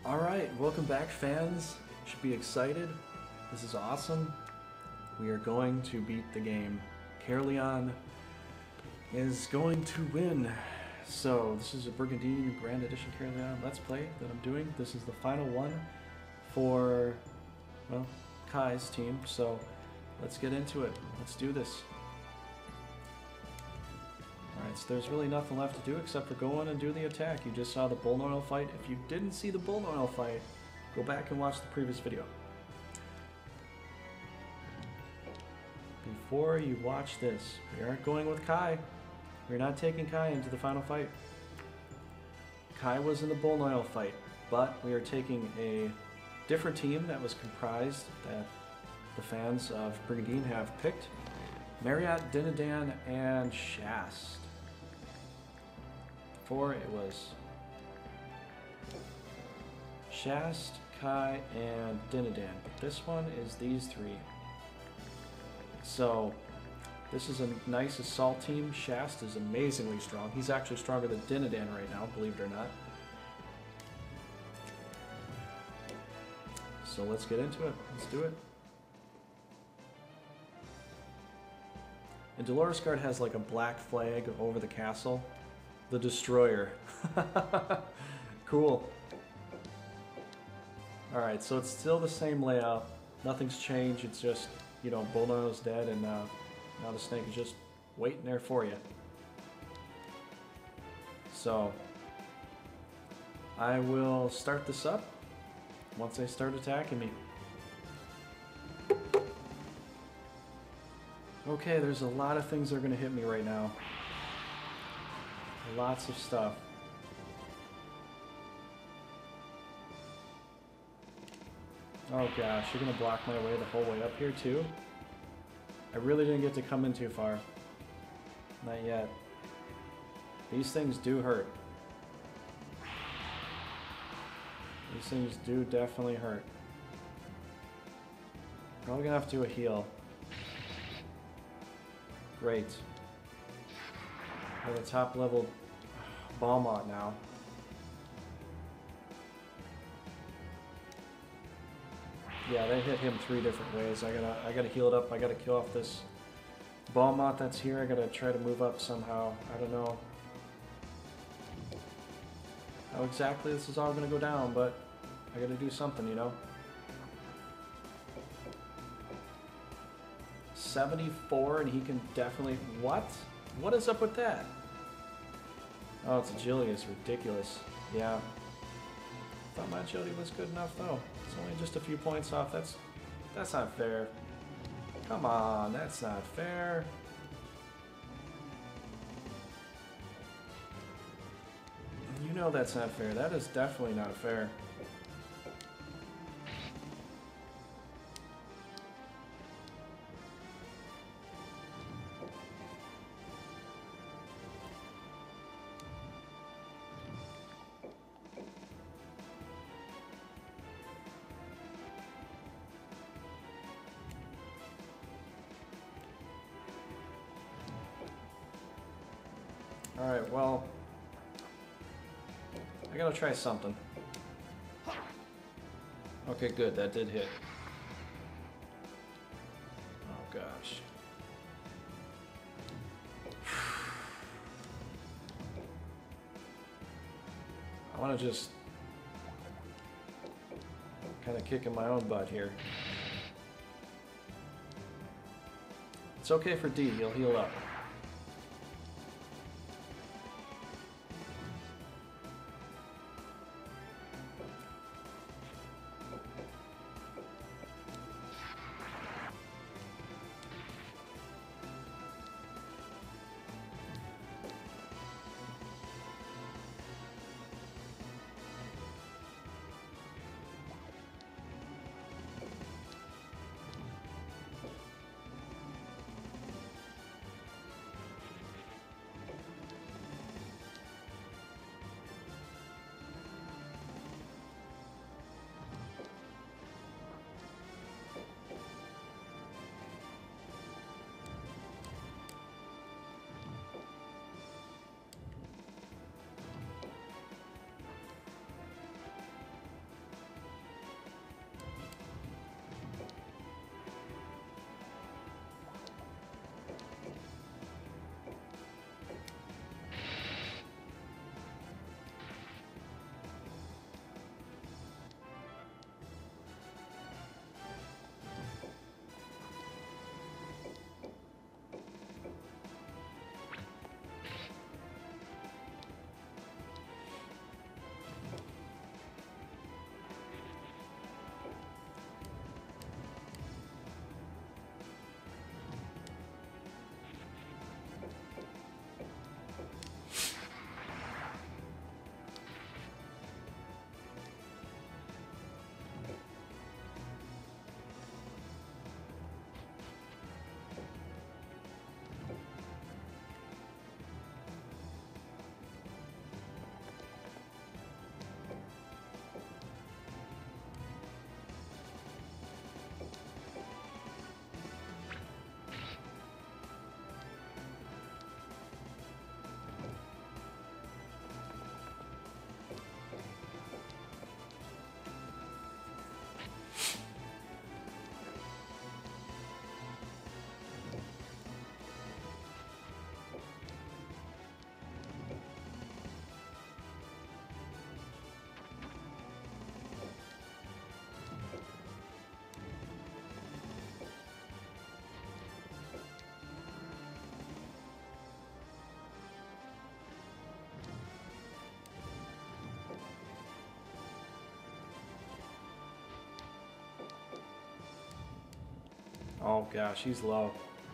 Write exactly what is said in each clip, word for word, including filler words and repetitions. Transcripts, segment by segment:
Alright, welcome back fans. Should be excited. This is awesome. We are going to beat the game. Caerleon is going to win. So this is a Brigandine Grand Edition Caerleon Let's Play that I'm doing. This is the final one for, well, Kai's team. So let's get into it. Let's do this. Alright, so there's really nothing left to do except for go on and do the attack. You just saw the Bulnoil fight. If you didn't see the Bulnoil fight, go back and watch the previous video. Before you watch this, we aren't going with Kai. We're not taking Kai into the final fight. Kai was in the Bulnoil fight, but we are taking a different team that was comprised that the fans of Brigandine have picked. Merrriot, Dinadan, and Shast. Before it was Shast, Kai, and Dinadan, but this one is these three. So this is a nice assault team. Shast is amazingly strong. He's actually stronger than Dinadan right now, believe it or not. So let's get into it. Let's do it. And Dolorous has like a black flag over the castle. The Destroyer. Cool. Alright, so it's still the same layout. Nothing's changed. It's just, you know, Bulnoil's dead and uh, now the snake is just waiting there for you. So, I will start this up once they start attacking me. Okay, there's a lot of things that are going to hit me right now. Lots of stuff. Oh gosh, you're going to block my way the whole way up here too? I really didn't get to come in too far. Not yet. These things do hurt. These things do definitely hurt. Probably going to have to do a heal. Great. We're the top level Balmont now. Yeah, they hit him three different ways. I gotta I gotta heal it up. I gotta kill off this Balmont that's here. I gotta try to move up somehow. I don't know how exactly this is all gonna go down, but I gotta do something, you know. seventy-four, and he can definitely... What? What is up with that? Oh, its agility is ridiculous. Yeah. I thought my agility was good enough, though. It's only just a few points off. That's that's not fair. Come on, that's not fair. You know that's not fair. That is definitely not fair. Alright, well, I gotta try something. Okay, good, that did hit. Oh gosh. I wanna just kinda kick in my own butt here. It's okay for D, he'll heal up. Oh gosh, he's low.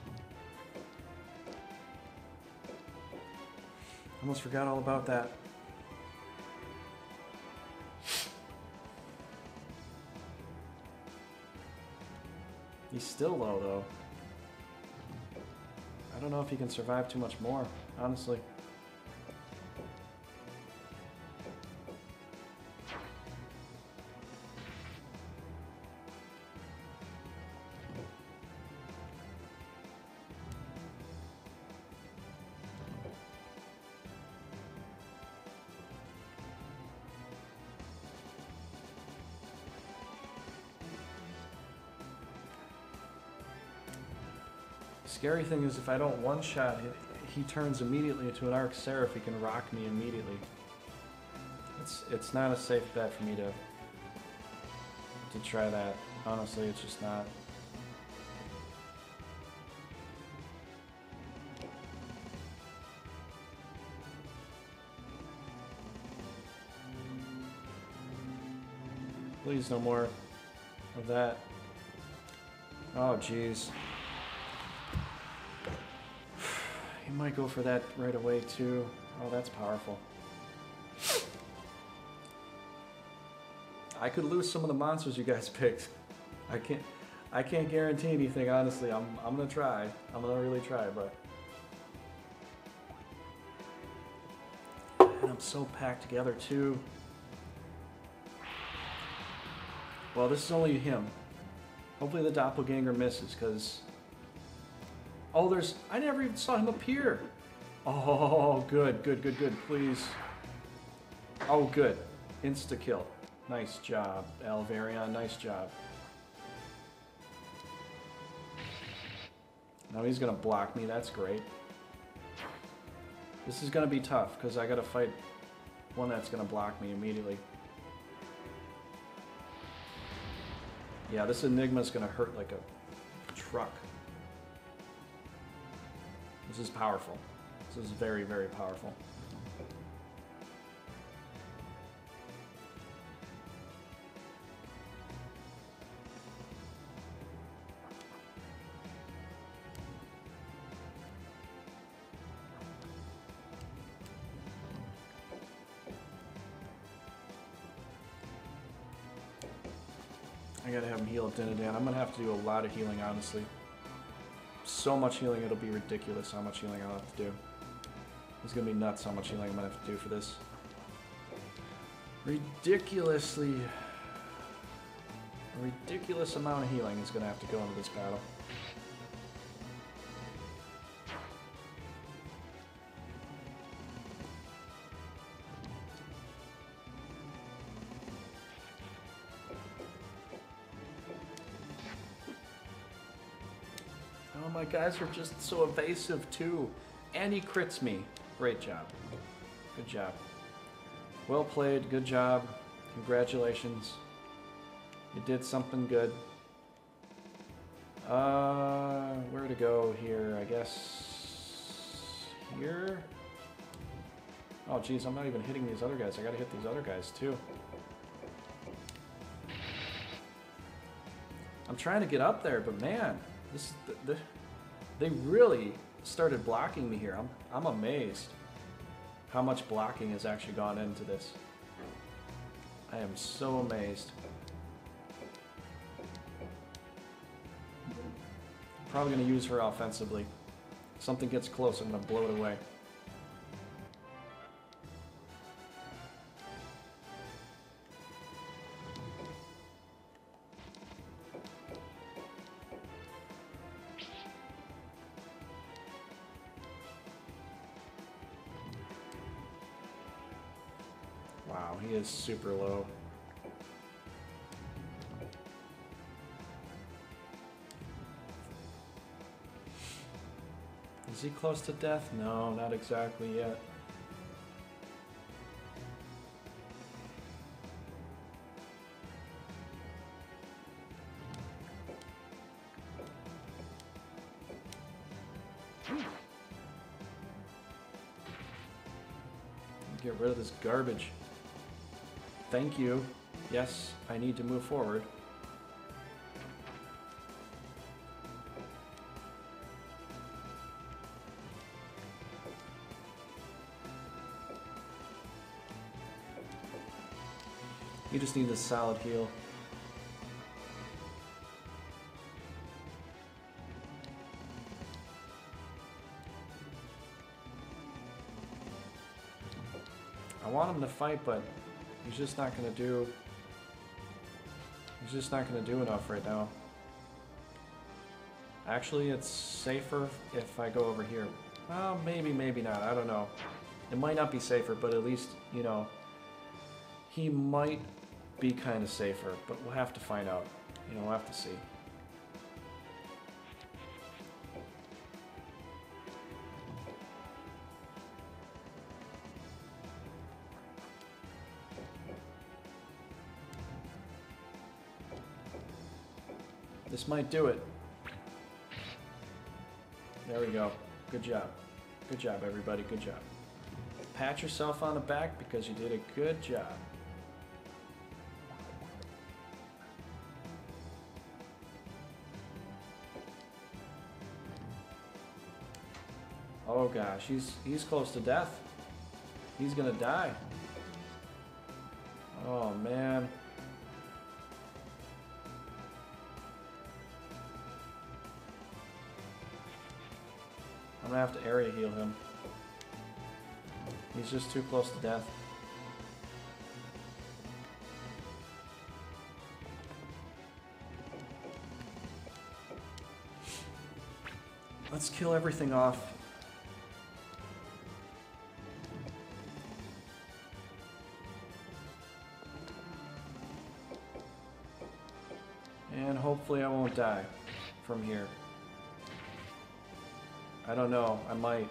Almost forgot all about that. He's still low though. I don't know if he can survive too much more, honestly. Scary thing is if I don't one-shot, he turns immediately into an Arc Seraph. He can rock me immediately. It's it's not a safe bet for me to to try that. Honestly, it's just not. Please, no more of that. Oh, jeez. He might go for that right away too. Oh, that's powerful. I could lose some of the monsters you guys picked. I can't I can't guarantee anything, honestly. I'm I'm gonna try. I'm gonna really try, but and I'm so packed together too. Well, this is only him. Hopefully the doppelganger misses, because oh, there's... I never even saw him appear. Oh, good, good, good, good. Please. Oh, good. Insta-kill. Nice job, Alvarion. Nice job. Now he's going to block me. That's great. This is going to be tough, because I got to fight one that's going to block me immediately. Yeah, this Enigma's going to hurt like a truck. This is powerful. This is very, very powerful. I gotta have him heal Dinadan. I'm gonna have to do a lot of healing, honestly. So much healing, it'll be ridiculous how much healing I'll have to do. It's gonna be nuts how much healing I'm gonna have to do for this. Ridiculously... A ridiculous amount of healing is gonna have to go into this battle. Oh, my guys are just so evasive too. And he crits me. Great job. Good job. Well played. Good job. Congratulations. You did something good. Uh, where to go here? I guess here? Oh, geez, I'm not even hitting these other guys. I gotta hit these other guys too. I'm trying to get up there, but man, this the, the, they really started blocking me here. I'm I'm amazed how much blocking has actually gone into this. I am so amazed. Probably going to use her offensively. If something gets close, I'm going to blow it away. Wow, he is super low. Is he close to death? No, not exactly yet. Get rid of this garbage. Thank you. Yes, I need to move forward. You just need a solid heal. I want him to fight, but he's just not gonna do... He's just not gonna do enough right now. Actually, it's safer if I go over here. Well, maybe, maybe not. I don't know. It might not be safer, but at least, you know, he might be kind of safer, but we'll have to find out. You know, we'll have to see. This might do it. There we go. Good job. Good job, everybody. Good job. Pat yourself on the back because you did a good job. Oh gosh, he's he's close to death. He's gonna die. Oh man. I'm gonna have to area heal him. He's just too close to death. Let's kill everything off. And hopefully I won't die from here. I don't know, I might.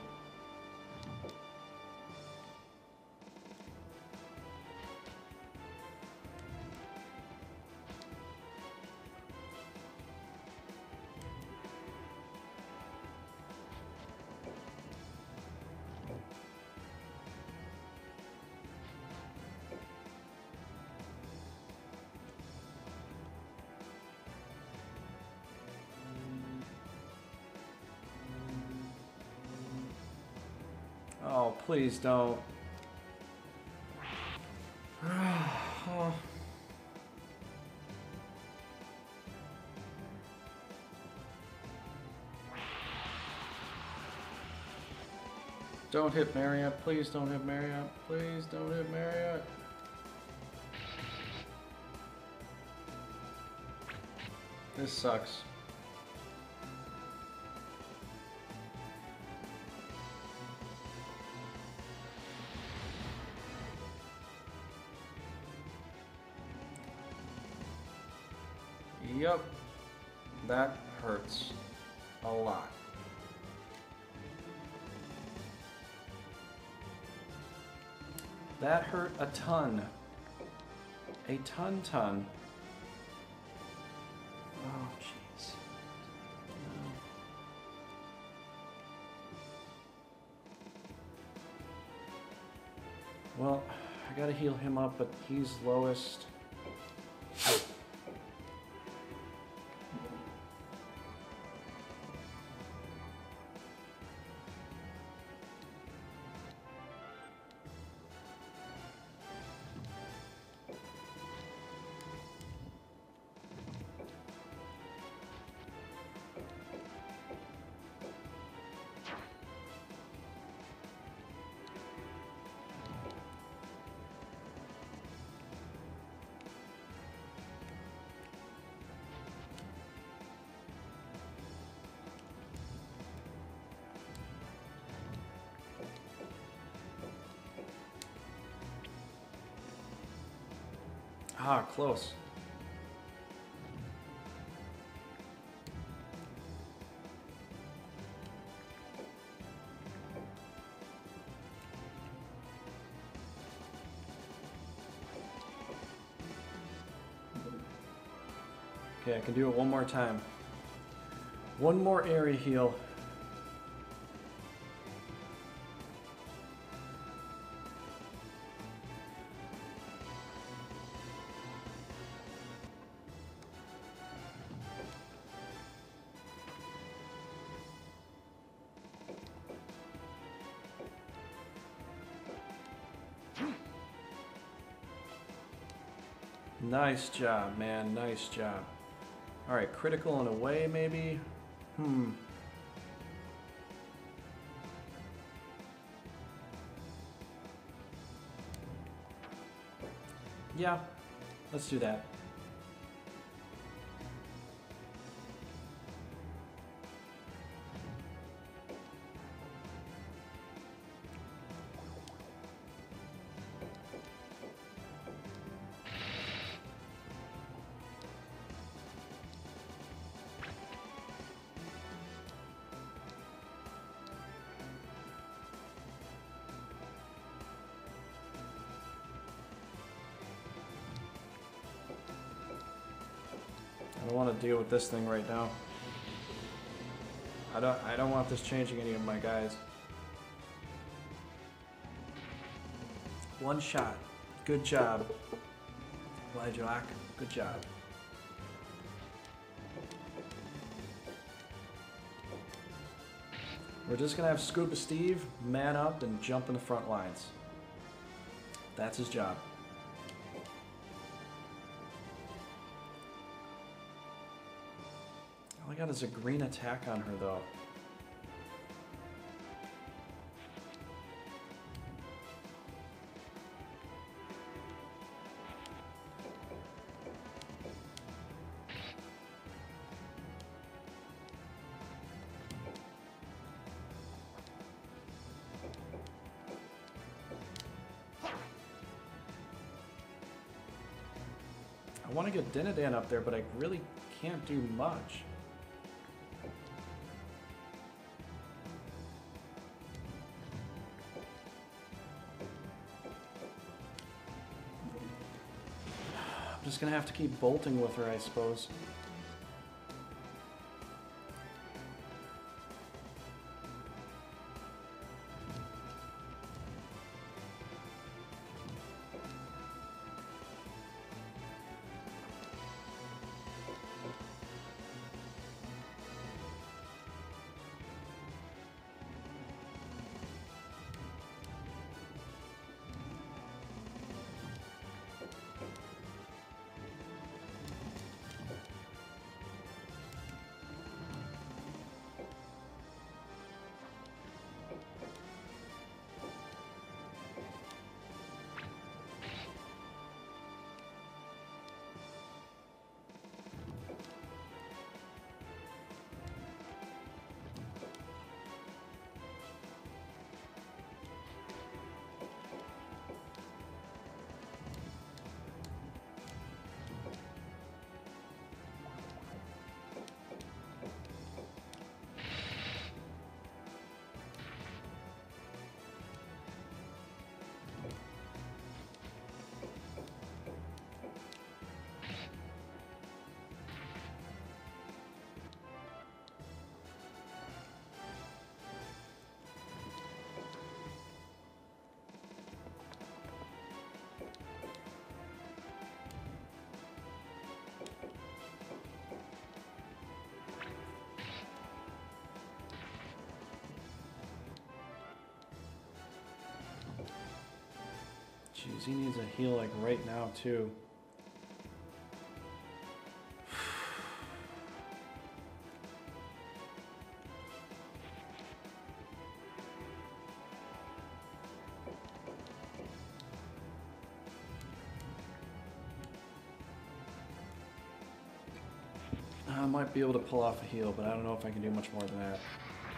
Oh, please don't. Oh. Don't hit Merrriot. Please don't hit Merrriot. Please don't hit Merrriot. This sucks. Yep, that hurts a lot. That hurt a ton. A ton ton. Oh, jeez. No. Well, I gotta heal him up, but he's lowest. Ah, close. Okay, I can do it one more time. One more area heal. Nice job, man. Nice job. Alright, critical in a way, maybe? Hmm. Yeah, let's do that. I don't want to deal with this thing right now. I don't I don't want this changing any of my guys. One shot. Good job. Blackjack. Good job. We're just gonna have Scuba Steve man up and jump in the front lines. That's his job. All I got is a green attack on her, though. I want to get Dinadan up there, but I really can't do much. I'm just gonna have to keep bolting with her, I suppose. Jeez, he needs a heal like right now too. I might be able to pull off a heal, but I don't know if I can do much more than that.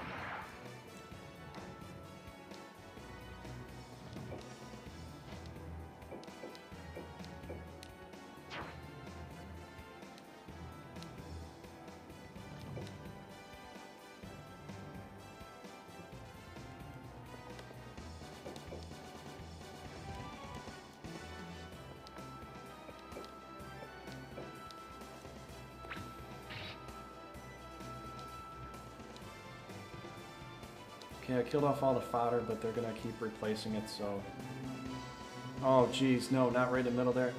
Okay, I killed off all the fodder, but they're gonna keep replacing it, so... Oh, geez, no, not right in the middle there.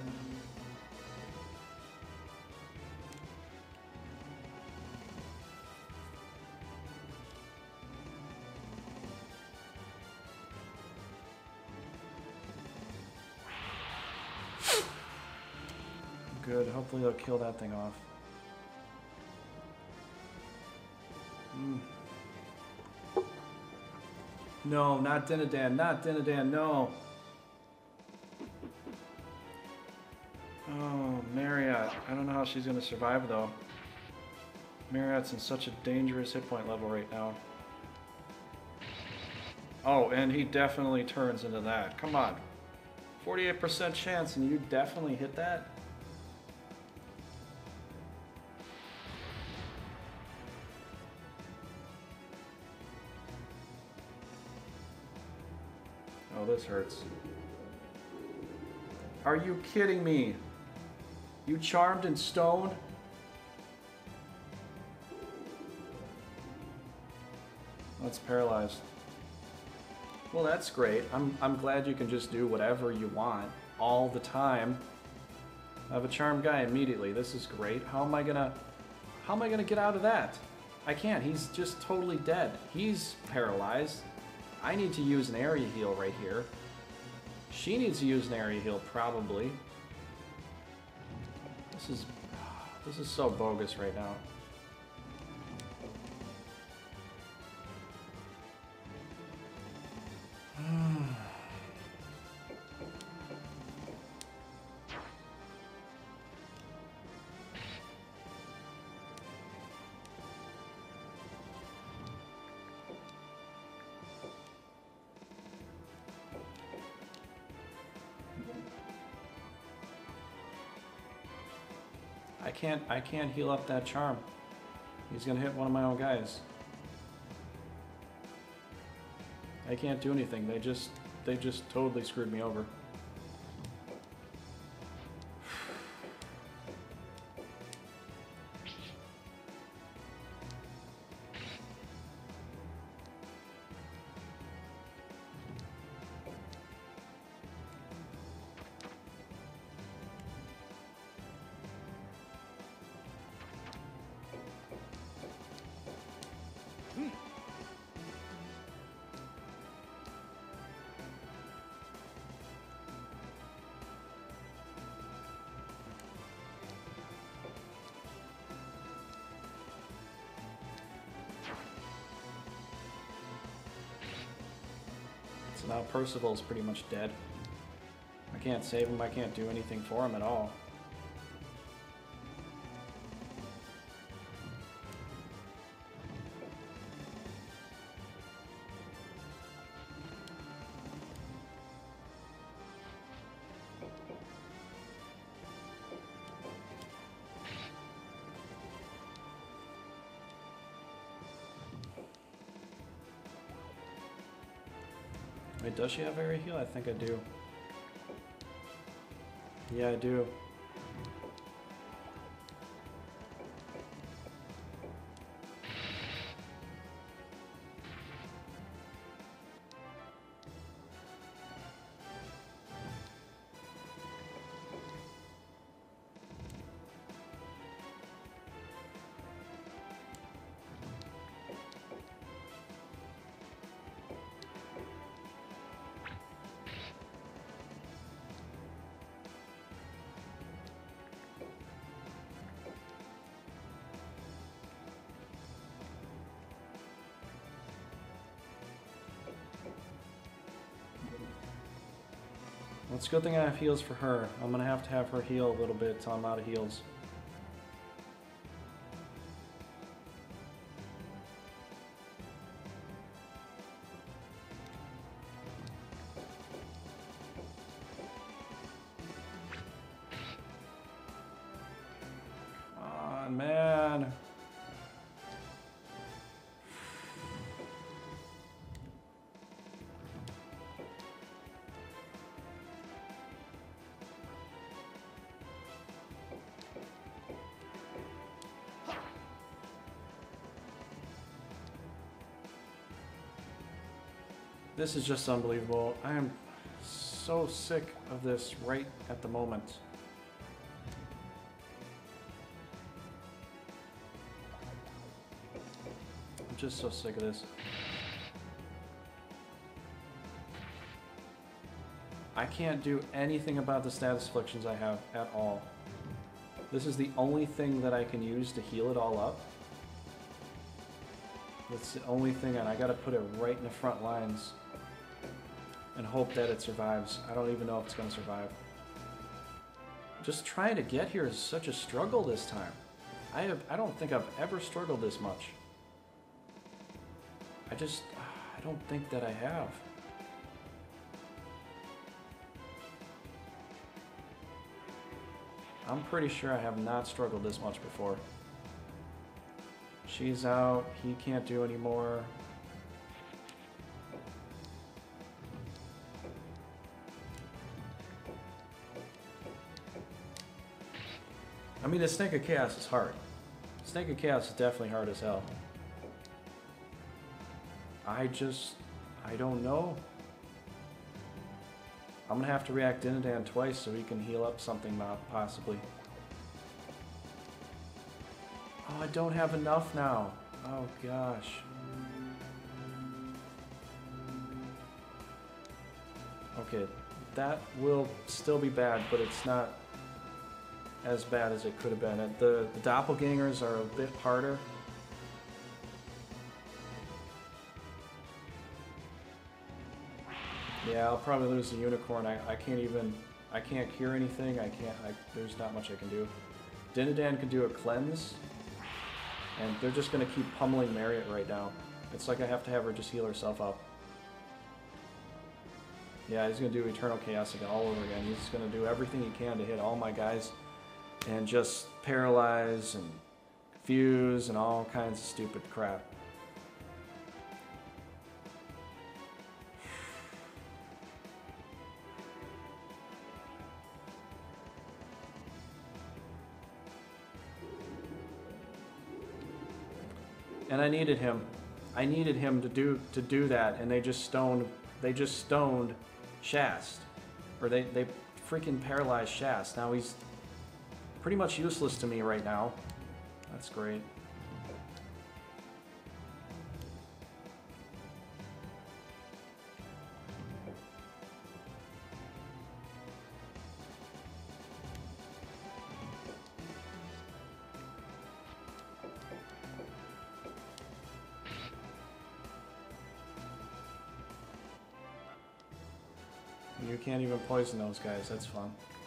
good. Hopefully they'll kill that thing off. Mm. No, not Dinadan, not Dinadan, no. Oh, Merrriot. I don't know how she's going to survive, though. Merrriot's in such a dangerous hit point level right now. Oh, and he definitely turns into that. Come on. forty-eight percent chance, and you definitely hit that? Oh, this hurts. Are you kidding me? You charmed and stoned? That's paralyzed. Well, that's great. I'm, I'm glad you can just do whatever you want all the time. I have a charmed guy immediately. This is great. How am I gonna... How am I gonna get out of that? I can't. He's just totally dead. He's paralyzed. I need to use an area heal right here. She needs to use an area heal, probably. This is... This is so bogus right now. I can't, I can't heal up that charm. He's gonna hit one of my own guys. I can't do anything. They just, they just totally screwed me over. So now Percival's pretty much dead. I can't save him, I can't do anything for him at all. Wait, does she have area heal? I think I do. Yeah, I do. Well, it's a good thing I have heals for her. I'm gonna have to have her heal a little bit till I'm out of heals. Come on, man. This is just unbelievable. I am so sick of this right at the moment. I'm just so sick of this. I can't do anything about the status afflictions I have at all. This is the only thing that I can use to heal it all up. That's the only thing, and I gotta put it right in the front lines and hope that it survives. I don't even know if it's gonna survive. Just trying to get here is such a struggle this time. I have, I don't think I've ever struggled this much. I just, I don't think that I have. I'm pretty sure I have not struggled this much before. She's out, he can't do anymore. I mean, the Snake of Chaos is hard. Snake of Chaos is definitely hard as hell. I just, I don't know. I'm gonna have to react Dinadan twice so he can heal up something, possibly. Oh, I don't have enough now. Oh gosh. Okay, that will still be bad, but it's not as bad as it could have been. The, the doppelgangers are a bit harder. Yeah, I'll probably lose the unicorn. I, I can't even, I can't cure anything. I can't, I, there's not much I can do. Dinadan can do a cleanse, and they're just going to keep pummeling Merrriot right now. It's like I have to have her just heal herself up. Yeah, he's going to do Eternal Chaos again, all over again. He's just going to do everything he can to hit all my guys and just paralyze and fuse and all kinds of stupid crap. And I needed him. I needed him to do to do that, and they just stoned. They just stoned Shast, or they they freaking paralyzed Shast. Now he's pretty much useless to me right now. That's great. You can't even poison those guys, that's fun.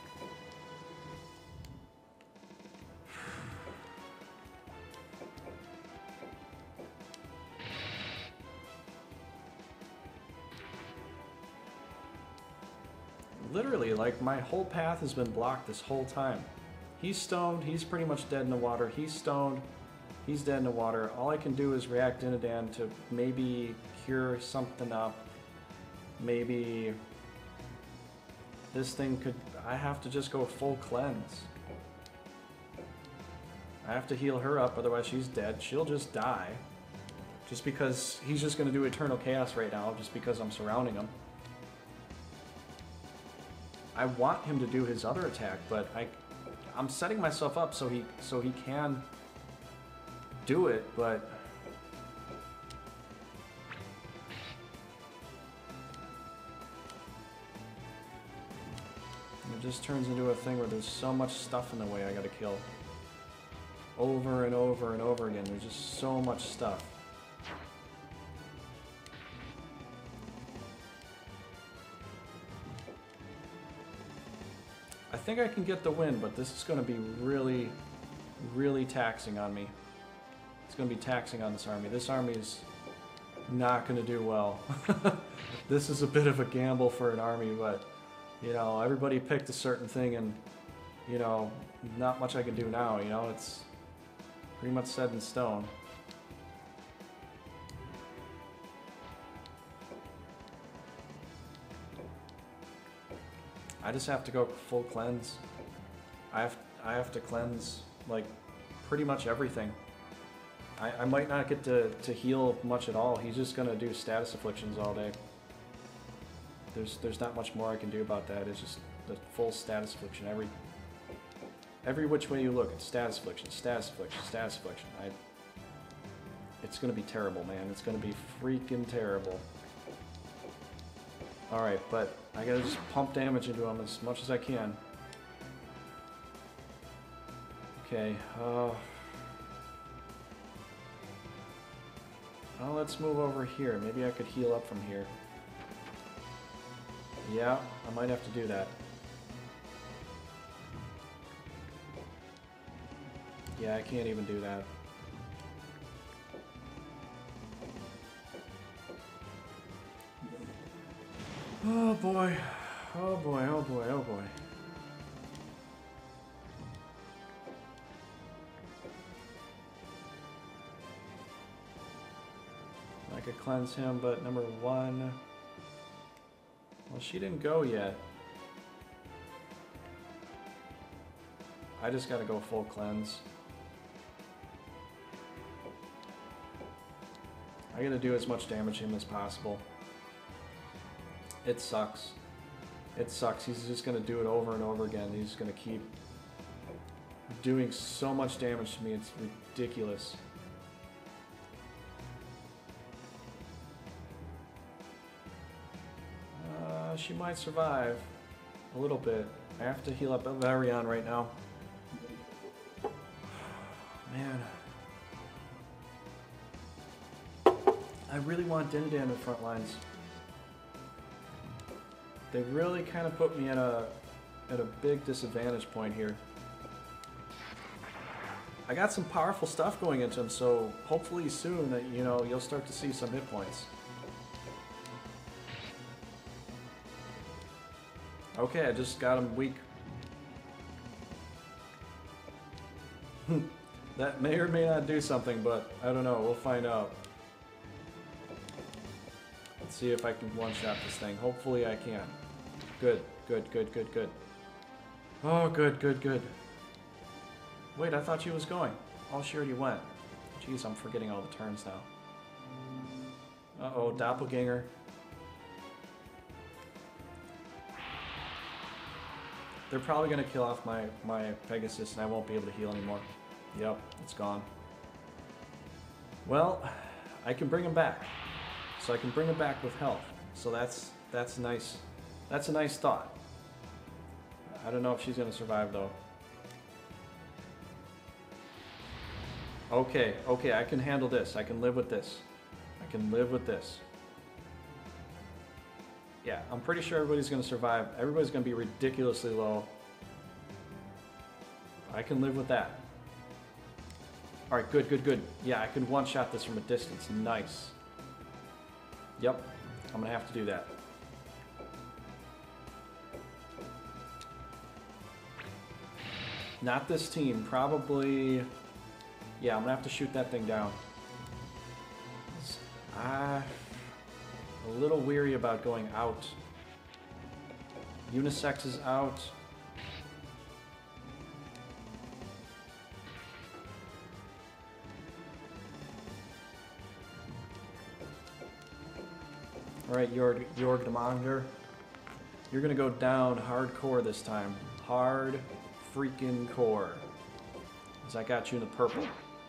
Literally, like, my whole path has been blocked this whole time. He's stoned, he's pretty much dead in the water. He's stoned, he's dead in the water. All I can do is react Dinadan to maybe cure something up. Maybe this thing could, I have to just go full cleanse. I have to heal her up, otherwise she's dead. She'll just die. Just because he's just going to do Eternal Chaos right now, just because I'm surrounding him. I want him to do his other attack, but I, I'm setting myself up so he, so he can do it, but it just turns into a thing where there's so much stuff in the way I gotta kill. Over and over and over again, there's just so much stuff. I think I can get the win, but this is gonna be really, really taxing on me. It's gonna be taxing on this army. This army is not gonna do well. This is a bit of a gamble for an army, but you know, everybody picked a certain thing, and you know, not much I can do now. You know, it's pretty much set in stone. I just have to go full cleanse. I have I have to cleanse like pretty much everything. I, I might not get to, to heal much at all. He's just gonna do status afflictions all day. There's there's not much more I can do about that. It's just the full status affliction. Every every which way you look, it's status affliction, status affliction, status affliction. I it's gonna be terrible, man. It's gonna be freaking terrible. Alright, but I gotta just pump damage into him as much as I can. Okay. Uh, well, let's move over here. Maybe I could heal up from here. Yeah, I might have to do that. Yeah, I can't even do that. Oh boy. Oh boy, oh boy, oh boy. I could cleanse him, but number one... Well, she didn't go yet. I just gotta go full cleanse. I gotta do as much damage to him as possible. It sucks. It sucks. He's just gonna do it over and over again. He's just gonna keep doing so much damage to me. It's ridiculous. Uh, she might survive a little bit. I have to heal up Merrriot right now. Man. I really want Dinadan in the front lines. They really kind of put me at a at a big disadvantage point here. I got some powerful stuff going into him, so hopefully soon, that you know, you'll start to see some hit points. Okay, I just got him weak. That may or may not do something, but I don't know. We'll find out. Let's see if I can one-shot this thing. Hopefully I can. Good, good, good, good, good. Oh, good, good, good. Wait, I thought she was going. Oh, she already went. Jeez, I'm forgetting all the turns now. Uh-oh, doppelganger. They're probably going to kill off my, my Pegasus and I won't be able to heal anymore. Yep, it's gone. Well, I can bring him back. So I can bring him back with health. So that's that's nice. That's a nice thought. I don't know if she's going to survive though. Okay, okay, I can handle this. I can live with this. I can live with this. Yeah, I'm pretty sure everybody's going to survive. Everybody's going to be ridiculously low. I can live with that. Alright, good, good, good. Yeah, I can one-shot this from a distance. Nice. Yep, I'm going to have to do that. Not this team. Probably... Yeah, I'm going to have to shoot that thing down. I'm a little weary about going out. Unisex is out. Alright, Jormungandr. You're gonna go down hardcore this time. Hard freaking core. Because I got you in the purple.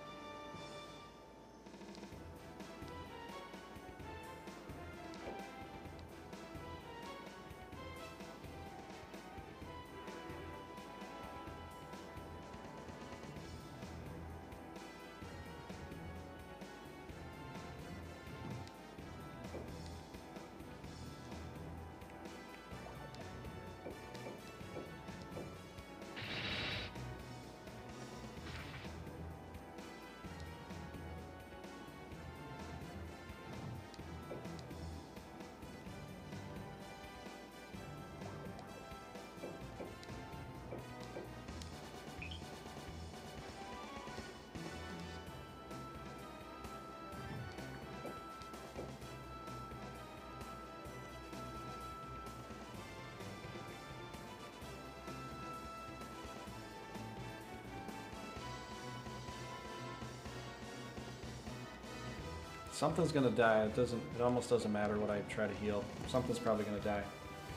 Something's gonna die. It doesn't. It almost doesn't matter what I try to heal. Something's probably gonna die.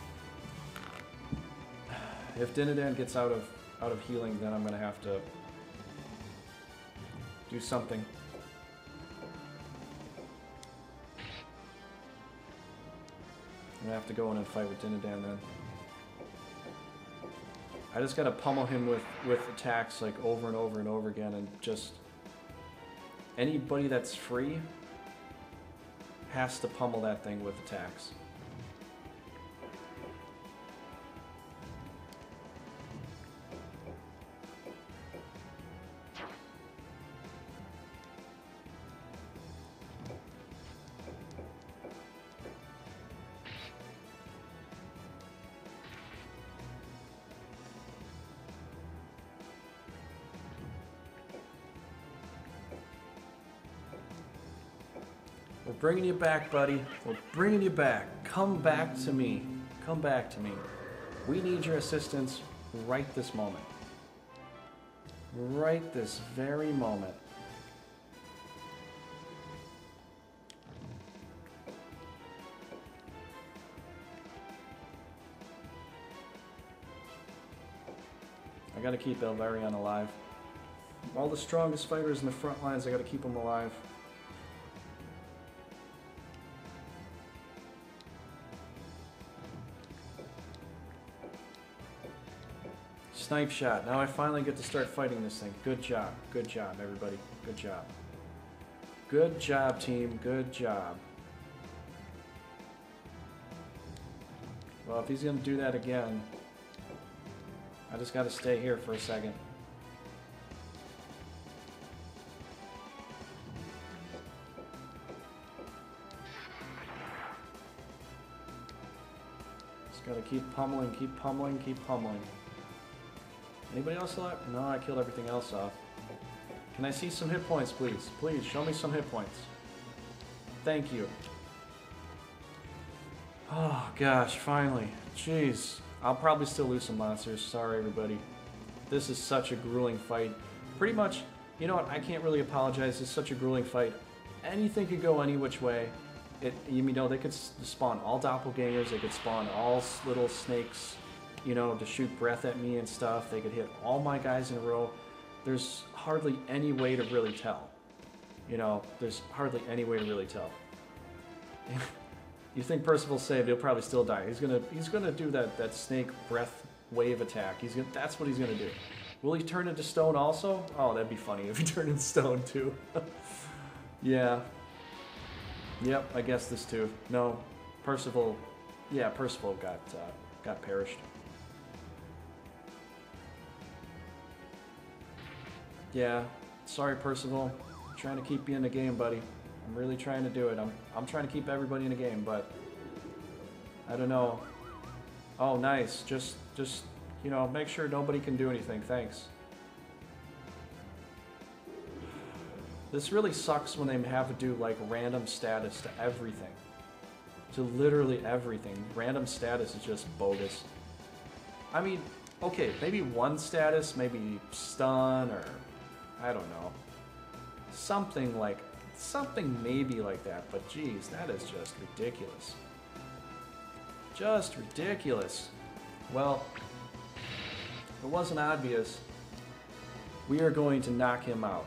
If Dinadan gets out of out of healing, then I'm gonna have to do something. I'm gonna have to go in and fight with Dinadan then. I just gotta pummel him with, with attacks like over and over and over again, and just anybody that's free has to pummel that thing with attacks. We're bringing you back, buddy. We're bringing you back. Come back to me. Come back to me. We need your assistance right this moment. Right this very moment. I gotta keep Elvarion alive. All the strongest fighters in the front lines, I gotta keep them alive. Snipe shot. Now I finally get to start fighting this thing. Good job. Good job, everybody. Good job. Good job, team. Good job. Well, if he's going to do that again, I just got to stay here for a second. Just got to keep pummeling, keep pummeling, keep pummeling. Anybody else alive? No, I killed everything else off. Can I see some hit points, please? Please, show me some hit points. Thank you. Oh, gosh, finally. Jeez. I'll probably still lose some monsters. Sorry, everybody. This is such a grueling fight. Pretty much, you know what? I can't really apologize. It's such a grueling fight. Anything could go any which way. It, you know, they could spawn all doppelgangers. They could spawn all little snakes, you know, to shoot breath at me and stuff. They could hit all my guys in a row. There's hardly any way to really tell. You know, there's hardly any way to really tell. You think Percival's saved, he'll probably still die. He's gonna he's gonna do that, that snake breath wave attack. He's gonna that's what he's gonna do. Will he turn into stone also? Oh, that'd be funny if he turned into stone too. Yeah. Yep, I guess this too. No, Percival yeah, Percival got uh, got perished. Yeah, sorry Percival. I'm trying to keep you in the game, buddy. I'm really trying to do it. I'm I'm trying to keep everybody in the game, but I don't know. Oh, nice. Just just you know, make sure nobody can do anything. Thanks. This really sucks when they have to do like random status to everything. To literally everything. Random status is just bogus. I mean, okay, maybe one status, maybe stun or I don't know. Something like, something maybe like that, but geez, that is just ridiculous. Just ridiculous. Well, if it wasn't obvious, we are going to knock him out.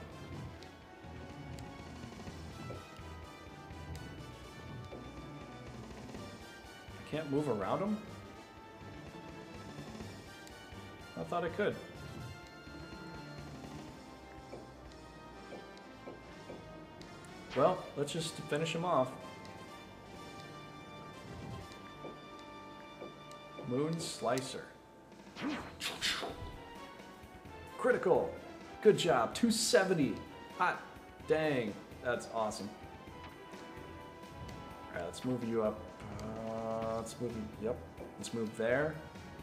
I can't move around him? I thought I could. Well, let's just finish him off. Moon Slicer. Critical. Good job. two seventy. Hot. Dang. That's awesome. Alright, let's move you up. Uh, let's move you. Yep. Let's move there.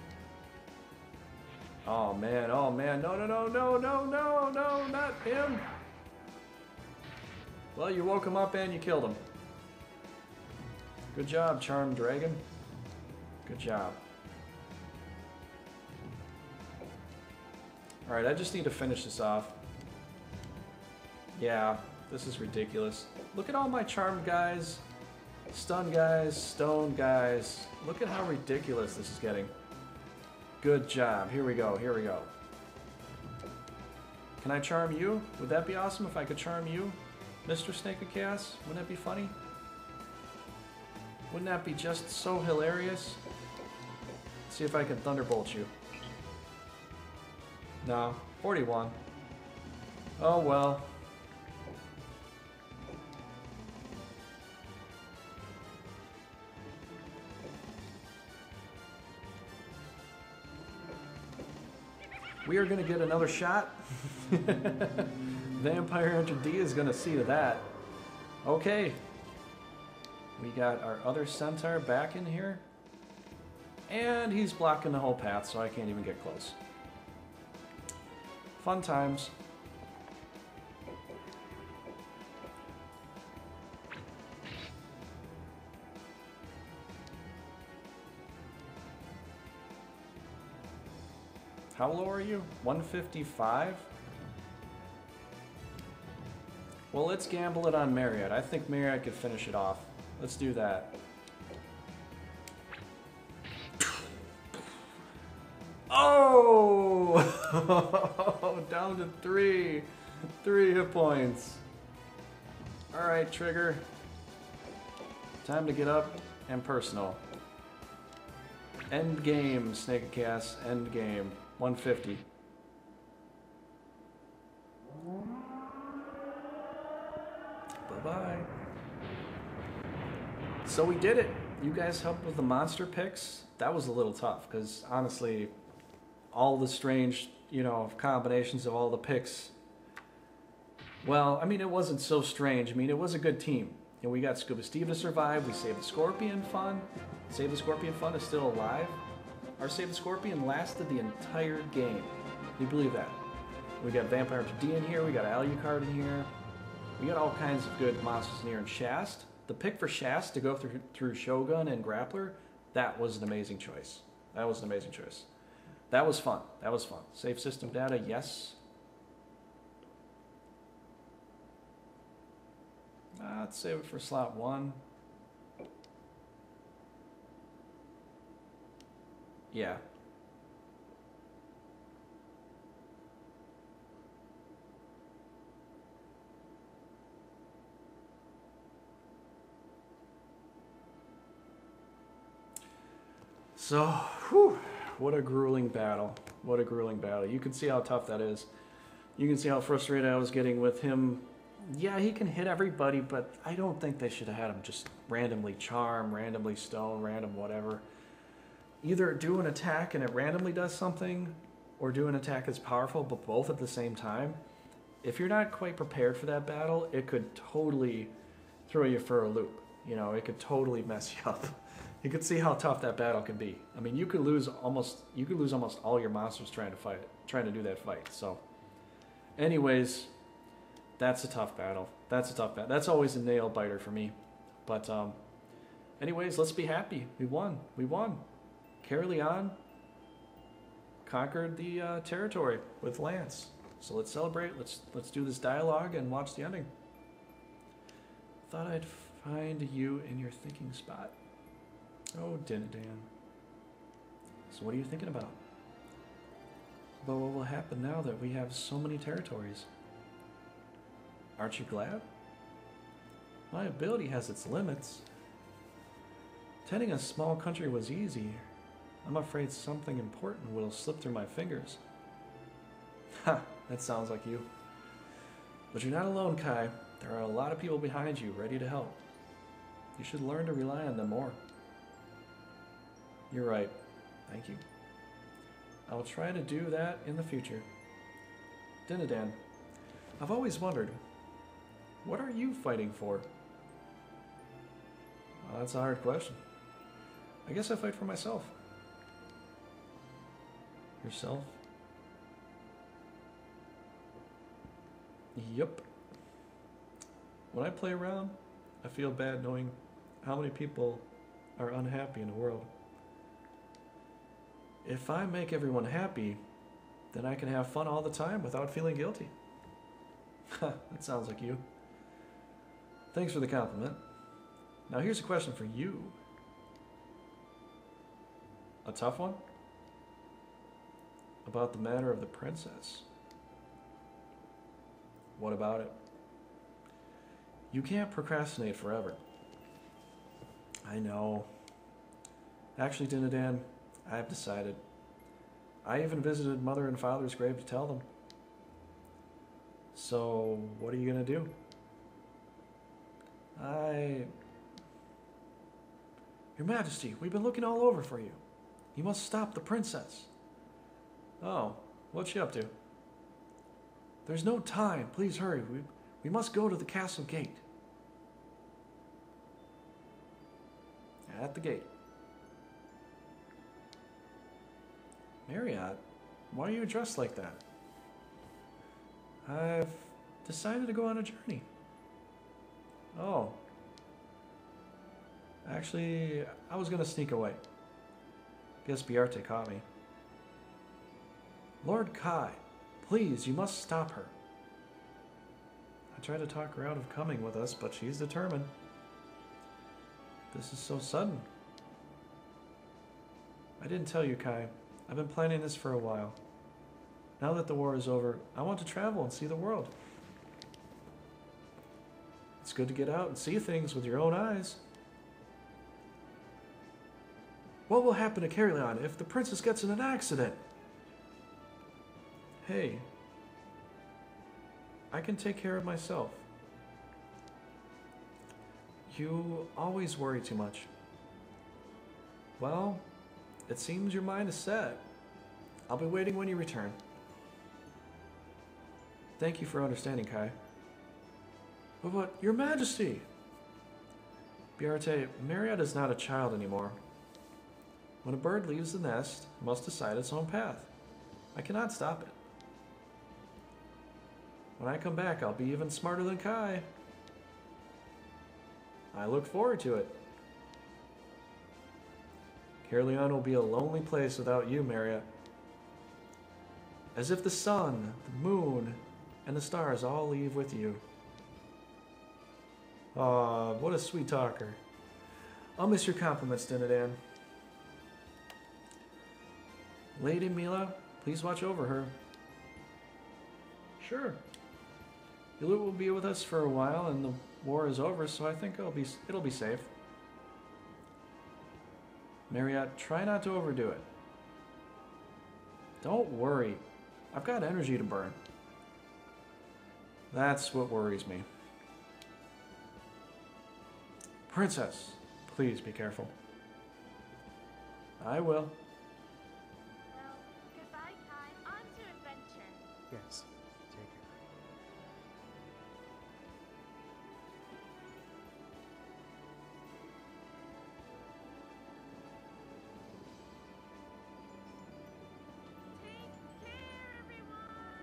Oh man, oh man. No, no, no, no, no, no, no, not him. Well, you woke him up and you killed him. Good job, Charmed Dragon. Good job. Alright, I just need to finish this off. Yeah, this is ridiculous. Look at all my Charmed guys, Stun guys, Stone guys. Look at how ridiculous this is getting. Good job. Here we go, here we go. Can I charm you? Would that be awesome if I could charm you? Mister Snake of Chaos? Wouldn't that be funny? Wouldn't that be just so hilarious? Let's see if I can Thunderbolt you. No, forty-one. Oh well. We are going to get another shot. Vampire Hunter D is going to see to that. Okay. We got our other Centaur back in here. And he's blocking the whole path, so I can't even get close. Fun times. How low are you? one fifty-five? Well, let's gamble it on Merrriot. I think Merrriot could finish it off. Let's do that. Oh! Down to three. Three hit points. Alright, Trigger. Time to get up and personal. End game, Snake of Chaos. End game. one fifty. Bye-bye. So we did it. You guys helped with the monster picks. That was a little tough, because honestly, all the strange, you know, combinations of all the picks. Well, I mean, it wasn't so strange. I mean, it was a good team. And we got Scuba Steve to survive. We saved the Scorpion Fun. Save the Scorpion Fun is still alive. Our Save the Scorpion lasted the entire game. Can you believe that? We got Vampire Hunter D in here. We got Alucard in here. We got all kinds of good monsters in here. And Shast, the pick for Shast to go through through Shogun and Grappler, that was an amazing choice. That was an amazing choice. That was fun. That was fun. Save system data, yes. Uh, let's save it for slot one. Yeah. So, whew, what a grueling battle. What a grueling battle. You can see how tough that is. You can see how frustrated I was getting with him. Yeah, he can hit everybody, but I don't think they should have had him just randomly charm, randomly stone, random whatever. Either do an attack and it randomly does something, or do an attack that's powerful, but both at the same time. If you're not quite prepared for that battle, it could totally throw you for a loop. You know, it could totally mess you up. You could see how tough that battle can be. I mean, you could lose almost you could lose almost all your monsters trying to fight it, trying to do that fight. So, anyways, that's a tough battle. That's a tough battle. That's always a nail biter for me. But um, anyways, let's be happy. We won. We won. Caerleon conquered the uh, territory with Lance. So let's celebrate. Let's let's do this dialogue and watch the ending. Thought I'd find you in your thinking spot. Oh, Dinadan. So what are you thinking about? About what will happen now that we have so many territories? Aren't you glad? My ability has its limits. Tending a small country was easy. I'm afraid something important will slip through my fingers. Ha, that sounds like you. But you're not alone, Kai. There are a lot of people behind you, ready to help. You should learn to rely on them more. You're right. Thank you. I will try to do that in the future. Dinadan, I've always wondered, what are you fighting for? Well, that's a hard question. I guess I fight for myself. Yourself? Yup. When I play around, I feel bad knowing how many people are unhappy in the world. If I make everyone happy, then I can have fun all the time without feeling guilty. Ha, that sounds like you. Thanks for the compliment. Now here's a question for you. A tough one? About the matter of the princess. What about it? You can't procrastinate forever. I know. Actually, Dinadan, I've decided. I even visited Mother and Father's grave to tell them. So, what are you gonna do? I... Your Majesty, we've been looking all over for you. You must stop the princess. Oh, what's she up to? There's no time. Please hurry. We, we must go to the castle gate. At the gate. Merrriot, why are you dressed like that? I've decided to go on a journey. Oh. Actually, I was going to sneak away. Guess Bjarte caught me. Lord Kai, please, you must stop her. I tried to talk her out of coming with us, but she's determined. This is so sudden. I didn't tell you, Kai. I've been planning this for a while. Now that the war is over, I want to travel and see the world. It's good to get out and see things with your own eyes. What will happen to Caerleon if the princess gets in an accident? Hey, I can take care of myself. You always worry too much. Well, it seems your mind is set. I'll be waiting when you return. Thank you for understanding, Kai. But what, Your Majesty? Bjarte, Merrriot is not a child anymore. When a bird leaves the nest, it must decide its own path. I cannot stop it. When I come back, I'll be even smarter than Kai. I look forward to it. Caerleon will be a lonely place without you, Merrriot. As if the sun, the moon, and the stars all leave with you. Aw, what a sweet talker. I'll miss your compliments, Dinadan. Lady Mila, please watch over her. Sure. Yulu will be with us for a while, and the war is over, so I think it'll be it'll be safe. Merrriot, try not to overdo it. Don't worry. I've got energy to burn. That's what worries me. Princess, please be careful. I will. Well, goodbye, Kai. On to adventure. Yes, take it. Take care, everyone.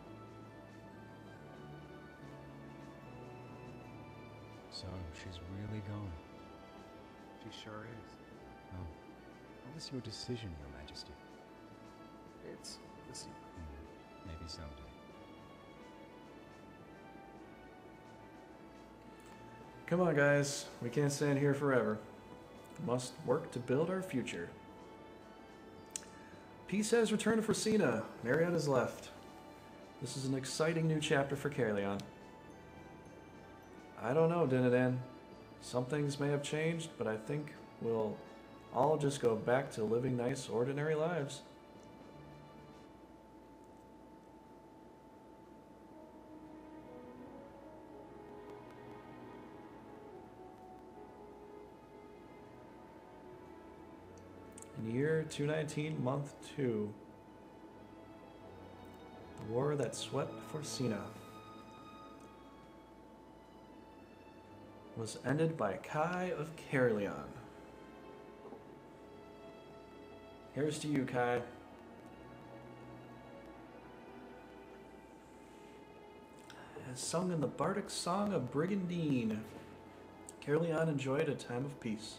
So, she's really going. She sure is. Oh. What was your decision, Your Majesty? It's the secret. Hmm. Maybe someday. Come on, guys. We can't stand here forever. We must work to build our future. Peace has returned to Frosina. Merrriot has left. This is an exciting new chapter for Caerleon. I don't know, Dinadan. Some things may have changed, but I think we'll all just go back to living nice, ordinary lives. In year two nineteen, month two, the war that swept Frosina was ended by Kai of Caerleon. Here's to you, Kai. As sung in the bardic song of Brigandine, Caerleon enjoyed a time of peace.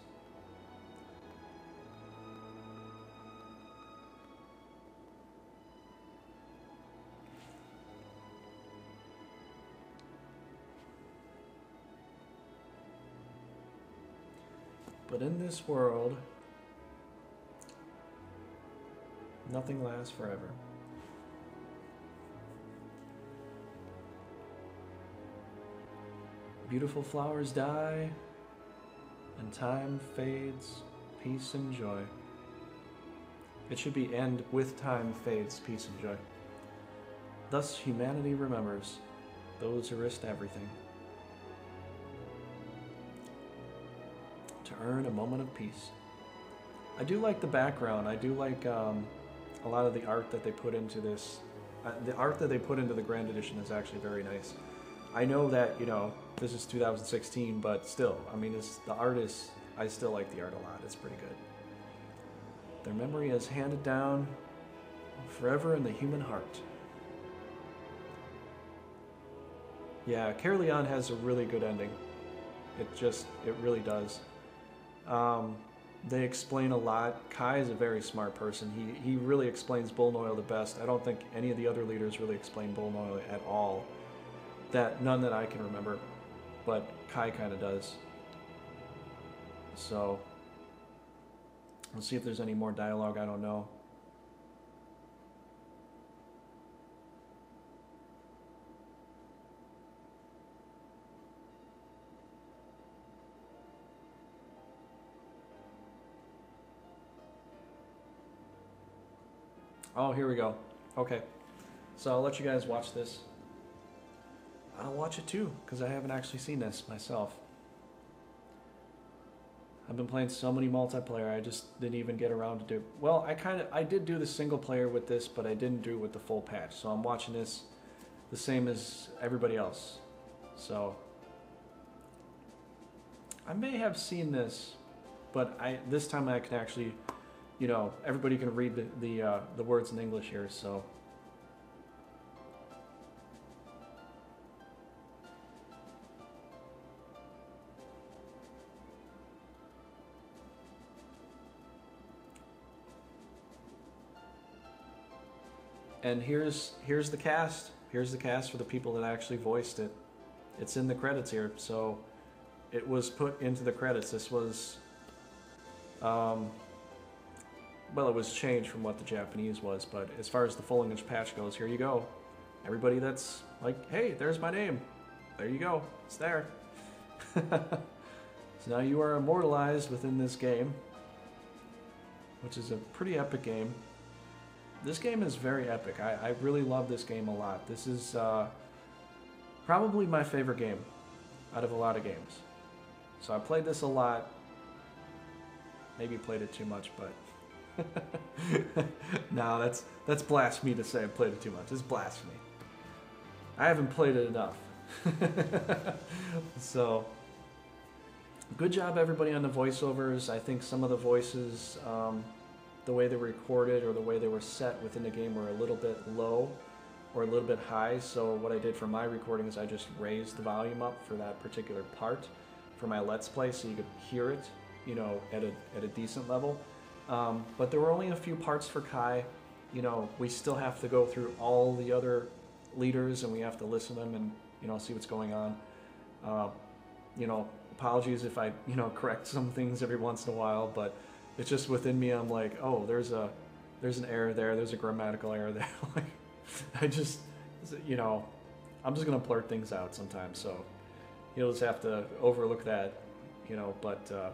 But in this world, nothing lasts forever. Beautiful flowers die, and time fades, peace and joy. It should be end with time fades, peace and joy. Thus humanity remembers those who risked everything to earn a moment of peace. I do like the background. I do like um, a lot of the art that they put into this. Uh, the art that they put into the Grand Edition is actually very nice. I know that, you know, this is two thousand sixteen, but still, I mean, it's, the art is, I still like the art a lot. It's pretty good. Their memory is handed down forever in the human heart. Yeah, Caerleon has a really good ending. It just, it really does. Um, they explain a lot. Kai is a very smart person. He, he really explains Bulnoil the best. I don't think any of the other leaders really explain Bulnoil at all. That, none that I can remember. But Kai kind of does. So, let's see if there's any more dialogue. I don't know. Oh, here we go. Okay. So I'll let you guys watch this. I'll watch it too, because I haven't actually seen this myself. I've been playing so many multiplayer, I just didn't even get around to do. Well, I kind of, I did do the single player with this, but I didn't do it with the full patch. So I'm watching this the same as everybody else. So I may have seen this, but I this time I can actually, you know, everybody can read the the, uh, the words in English here. So. And here's here's the cast. Here's the cast for the people that actually voiced it. It's in the credits here, so it was put into the credits. This was, um, well, it was changed from what the Japanese was, but as far as the full English patch goes, here you go. Everybody that's like, hey, there's my name. There you go. It's there. So now you are immortalized within this game, which is a pretty epic game. This game is very epic. I, I really love this game a lot. This is uh, probably my favorite game out of a lot of games. So I played this a lot. Maybe played it too much, but no, that's that's blasphemy to say I played it too much. It's blasphemy. I haven't played it enough. So good job everybody on the voiceovers. I think some of the voices, um, the way they were recorded or the way they were set within the game were a little bit low or a little bit high. So what I did for my recording is I just raised the volume up for that particular part for my Let's Play so you could hear it, you know, at a, at a decent level. Um, but there were only a few parts for Kai. You know, we still have to go through all the other leaders and we have to listen to them and, you know, see what's going on. Uh, you know, apologies if I, you know, correct some things every once in a while, but it's just within me. I'm like, oh, there's a, there's an error there. There's a grammatical error there. Like, I just, you know, I'm just gonna blurt things out sometimes. So you'll just have to overlook that, you know. But uh,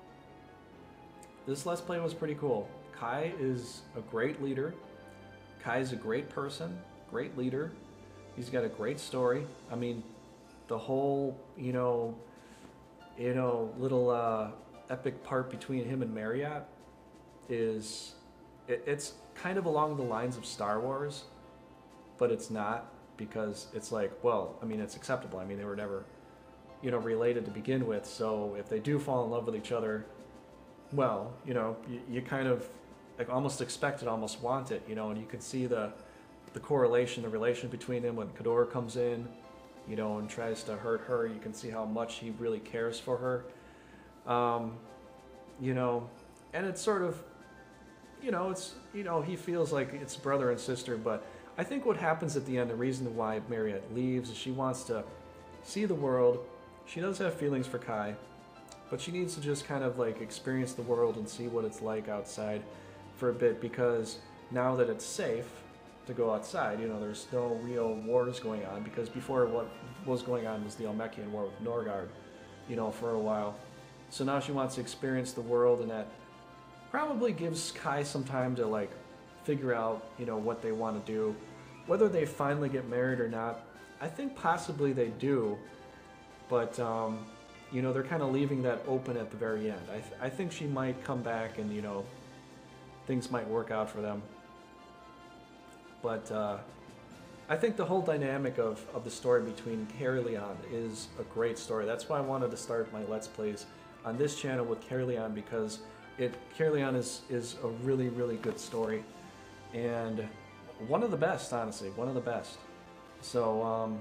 this Let's Play was pretty cool. Kai is a great leader. Kai is a great person, great leader. He's got a great story. I mean, the whole, you know, you know, little. Uh, epic part between him and Merrriot is it, it's kind of along the lines of Star Wars, but it's not, because it's like, well, I mean, it's acceptable. I mean, they were never, you know, related to begin with, so if they do fall in love with each other, well, you know, you, you kind of like almost expect it, almost want it, you know, and you can see the the correlation, the relation between them when Cador comes in, you know, and tries to hurt her. You can see how much he really cares for her. Um, you know, and it's sort of, you know, it's, you know, he feels like it's brother and sister, but I think what happens at the end, the reason why Merrriot leaves is she wants to see the world. She does have feelings for Kai, but she needs to just kind of like experience the world and see what it's like outside for a bit, because now that it's safe to go outside, you know, there's no real wars going on, because before what was going on was the Olmekian war with Norgard, you know, for a while. So now she wants to experience the world in that probably gives Kai some time to like figure out, you know, what they want to do. Whether they finally get married or not, I think possibly they do. But, um, you know, they're kind of leaving that open at the very end. I, th I think she might come back and, you know, things might work out for them. But uh, I think the whole dynamic of, of the story between Caerleon is a great story. That's why I wanted to start my Let's Plays on this channel with Caerleon, because it Caerleon is, is a really, really good story. And one of the best, honestly, one of the best. So, um,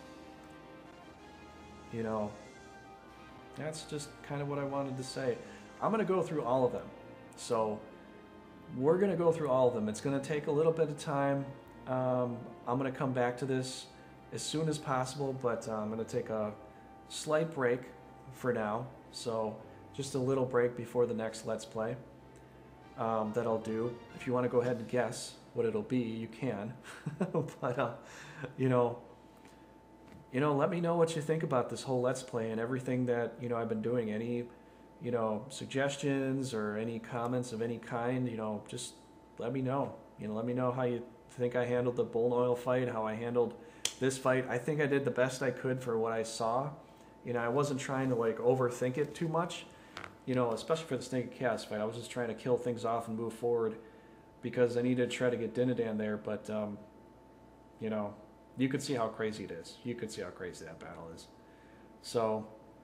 you know, that's just kind of what I wanted to say. I'm going to go through all of them. So, we're going to go through all of them. It's going to take a little bit of time. Um, I'm going to come back to this as soon as possible, but uh, I'm going to take a slight break for now. So, just a little break before the next Let's Play um, that I'll do. If you want to go ahead and guess what it'll be, you can. But, uh, you know, you know, let me know what you think about this whole Let's Play and everything that, you know, I've been doing. Any, you know, suggestions or any comments of any kind, you know, just let me know. You know, let me know how you think I handled the Bulnoil fight, how I handled this fight. I think I did the best I could for what I saw. You know, I wasn't trying to, like, overthink it too much. You know, especially for the Snake and Chaos fight, I was just trying to kill things off and move forward because I needed to try to get Dinadan there, but, um, you know, you could see how crazy it is. You could see how crazy that battle is. So,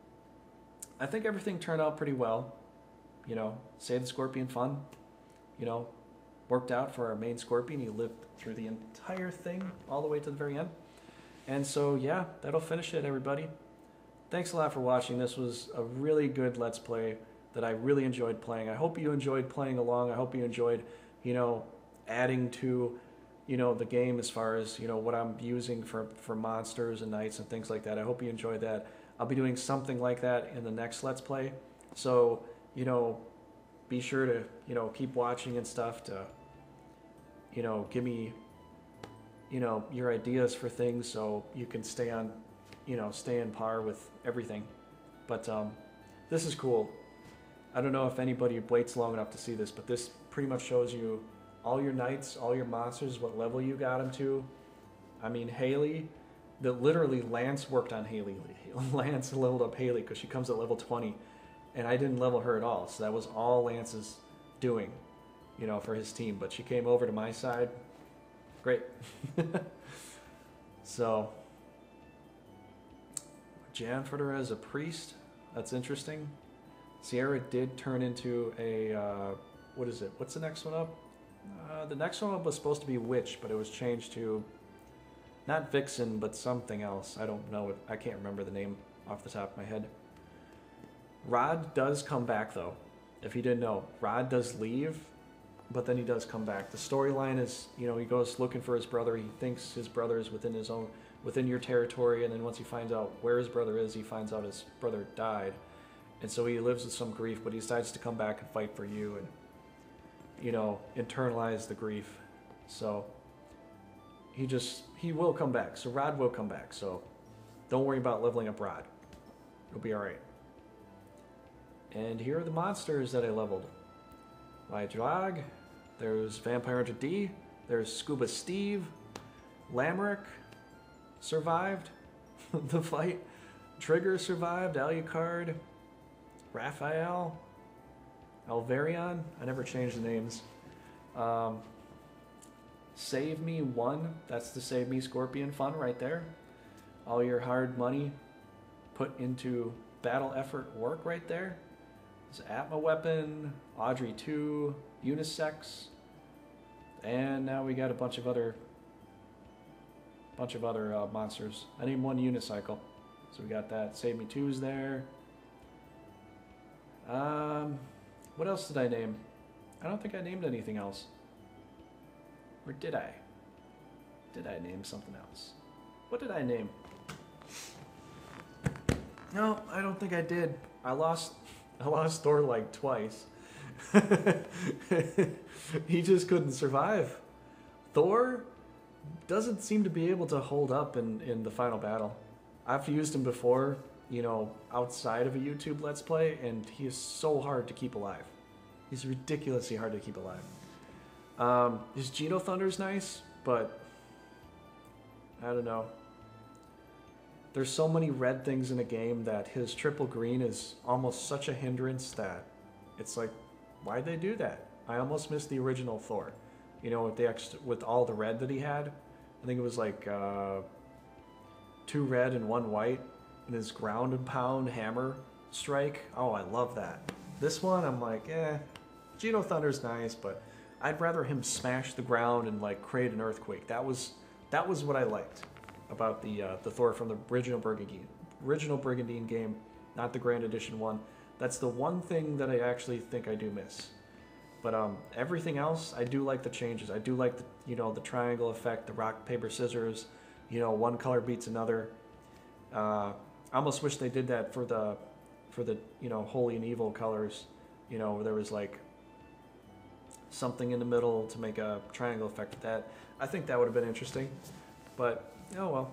I think everything turned out pretty well. You know, Save the Scorpion fun. You know, worked out for our main Scorpion. He lived through the entire thing all the way to the very end. And so, yeah, that'll finish it, everybody. Thanks a lot for watching. This was a really good Let's Play that I really enjoyed playing. I hope you enjoyed playing along. I hope you enjoyed, you know, adding to, you know, the game as far as, you know, what I'm using for, for monsters and knights and things like that. I hope you enjoyed that. I'll be doing something like that in the next Let's Play. So, you know, be sure to, you know, keep watching and stuff to, you know, give me, you know, your ideas for things so you can stay on, you know, stay in par with everything. But um, this is cool. I don't know if anybody waits long enough to see this, but this pretty much shows you all your knights, all your monsters, what level you got them to. I mean, Haley, the literally Lance worked on Haley. Lance leveled up Haley because she comes at level twenty, and I didn't level her at all. So that was all Lance's doing, you know, for his team. But she came over to my side. Great. So, Janfordr as a priest. That's interesting. Sierra did turn into a, uh, what is it? What's the next one up? Uh, the next one up was supposed to be Witch, but it was changed to not Vixen, but something else. I don't know. If, I can't remember the name off the top of my head. Rod does come back, though. If you didn't know, Rod does leave, but then he does come back. The storyline is, you know, he goes looking for his brother. He thinks his brother is within his own, within your territory, and then once he finds out where his brother is, he finds out his brother died. And so he lives with some grief, but he decides to come back and fight for you and, you know, internalize the grief. So he just, he will come back. So Rod will come back. So don't worry about leveling up Rod. It'll be all right. And here are the monsters that I leveled. Lydrag, there's Vampire Hunter D, there's Scuba Steve, Lamerick survived the fight, Trigger survived, Alucard, Raphael, Alvarion, I never changed the names. Um, Save Me one, that's the Save Me Scorpion fun right there. All your hard money put into battle effort work right there. There's Atma Weapon, Audrey two, Unisex, and now we got a bunch of other bunch of other uh, monsters. I named one Unicycle, so we got that. Save Me two's there. Um, what else did I name? I don't think I named anything else. Or did I? Did I name something else? What did I name? No, I don't think I did. I lost I lost Thor like twice. He just couldn't survive. Thor doesn't seem to be able to hold up in, in the final battle. I've used him before, you know, outside of a YouTube Let's Play, and he is so hard to keep alive. He's ridiculously hard to keep alive. Um, his Geno Thunder's nice, but I don't know. There's so many red things in a game that his triple green is almost such a hindrance that it's like, why'd they do that? I almost missed the original Thor. You know, with the extra, with all the red that he had. I think it was like uh, two red and one white. And his ground and pound hammer strike. Oh, I love that. This one, I'm like, eh. Geno Thunder's nice, but I'd rather him smash the ground and like create an earthquake. That was that was what I liked about the uh, the Thor from the original Brigandine original Brigandine game, not the Grand Edition one. That's the one thing that I actually think I do miss. But um, everything else, I do like the changes. I do like the you know the triangle effect, the rock paper scissors. You know, one color beats another. Uh, I almost wish they did that for the for the you know holy and evil colors. You know, where there was like something in the middle to make a triangle effect with that. I think that would have been interesting. But oh well.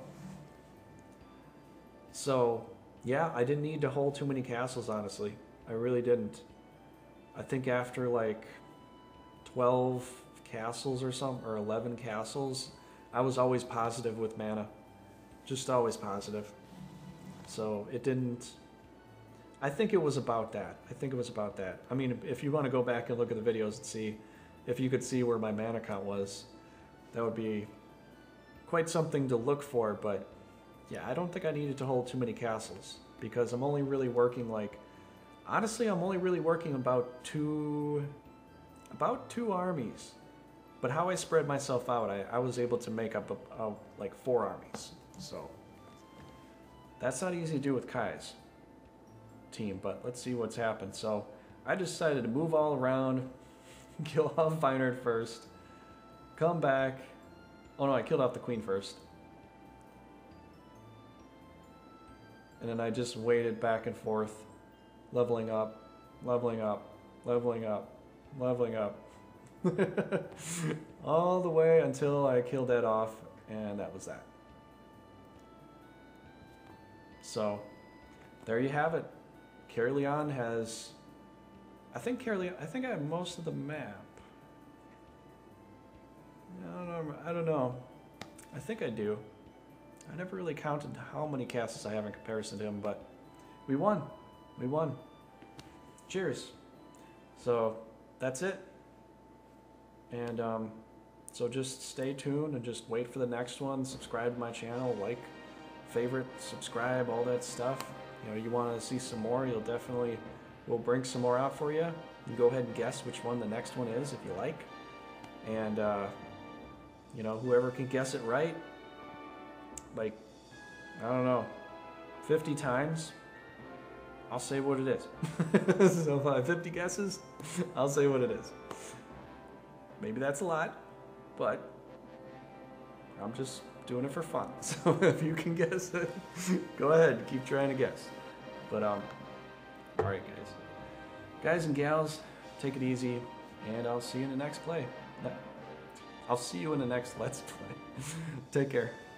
So yeah, I didn't need to hold too many castles, honestly. I really didn't. I think after like twelve castles or something, or eleven castles, I was always positive with mana. Just always positive. So it didn't... I think it was about that. I think it was about that. I mean, if you want to go back and look at the videos and see, if you could see where my mana count was, that would be quite something to look for, but yeah, I don't think I needed to hold too many castles, because I'm only really working like... Honestly, I'm only really working about two... about two armies. But how I spread myself out, I, I was able to make up a, a, like four armies. So that's not easy to do with Kai's team, but let's see what's happened. So I decided to move all around, kill off Feinert first, come back. Oh no, I killed off the queen first. And then I just waited back and forth, leveling up, leveling up, leveling up, leveling up. All the way until I killed that off, and that was that. So, there you have it. Caerleon has... I think Caerleon... I think I have most of the map. I don't know. I don't know. I think I do. I never really counted how many castles I have in comparison to him, but we won. We won. Cheers. So, that's it. And um, so just stay tuned and just wait for the next one. Subscribe to my channel, like, favorite, subscribe, all that stuff. You know, you want to see some more, you'll definitely, we'll bring some more out for you. You can go ahead and guess which one the next one is if you like. And, uh, you know, whoever can guess it right, like, I don't know, fifty times, I'll say what it is. So if I have fifty guesses, I'll say what it is. Maybe that's a lot, but I'm just doing it for fun. So if you can guess it, go ahead, keep trying to guess. But, um, all right, guys. Guys and gals, take it easy, and I'll see you in the next play. I'll see you in the next Let's Play. Take care.